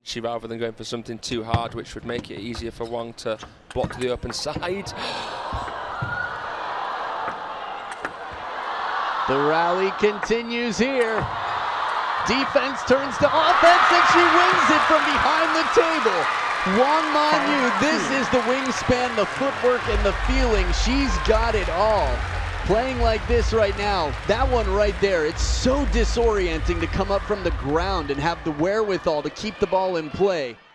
rather than going for something too hard, which would make it easier for Wang to block to the open side. The rally continues here. Defense turns to offense and she wins it from behind the table. Wang Manyu, this is the wingspan, the footwork, and the feeling. She's got it all. Playing like this right now, that one right there, it's so disorienting to come up from the ground and have the wherewithal to keep the ball in play.